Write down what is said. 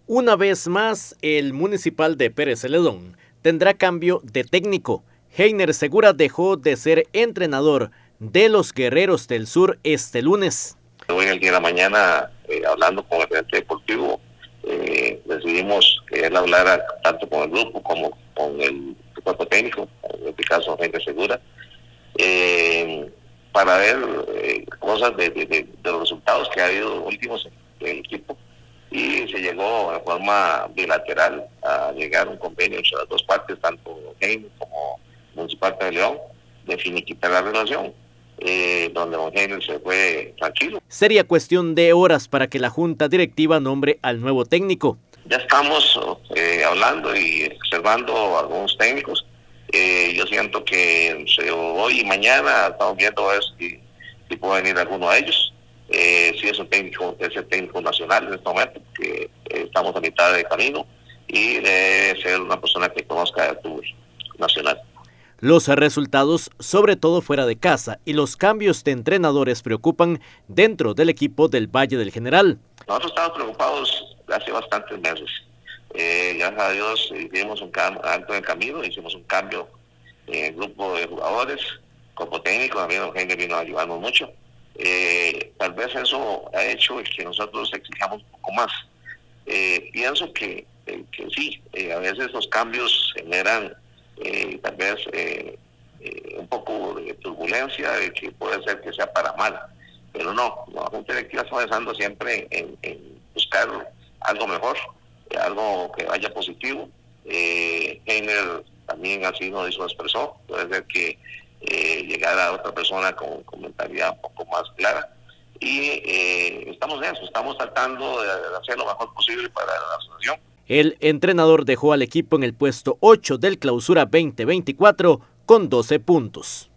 Una vez más, el Municipal de Pérez Celedón tendrá cambio de técnico. Heiner Segura dejó de ser entrenador de los Guerreros del Sur este lunes. Hoy en el día de la mañana, hablando con el gerente deportivo, decidimos que él hablara tanto con el grupo como con el cuerpo técnico, en este caso Heiner Segura, para ver cosas de los resultados que ha habido últimos del equipo. Y se llegó de forma bilateral a llegar a un convenio entre las dos partes, tanto Heiner como Municipal de León, de finiquitar la relación, donde don Heiner se fue tranquilo. Sería cuestión de horas para que la junta directiva nombre al nuevo técnico. Ya estamos hablando y observando algunos técnicos. Yo siento que hoy y mañana estamos viendo a ver si puede venir alguno de ellos. Si es un técnico, es el técnico nacional en este momento, que estamos a mitad de camino, y debe ser una persona que conozca el fútbol nacional. Los resultados, sobre todo fuera de casa, y los cambios de entrenadores preocupan dentro del equipo del Valle del General. Nosotros estamos preocupados hace bastantes meses. Gracias a Dios hicimos un cambio alto en el camino, hicimos un cambio en el grupo de jugadores, como técnico, también don Heiner vino a ayudarnos mucho. Tal vez eso ha hecho que nosotros exijamos un poco más. Pienso que sí, a veces los cambios generan tal vez un poco de turbulencia, de que puede ser que sea para mal, pero no, la Junta Directiva está pensando siempre en buscar algo mejor, algo que vaya positivo. Heiner también así nos lo expresó, puede ser que llegar a otra persona con mentalidad un poco más clara, y estamos en eso, estamos tratando de hacer lo mejor posible para la asociación. El entrenador dejó al equipo en el puesto 8 del Clausura 2024 con 12 puntos.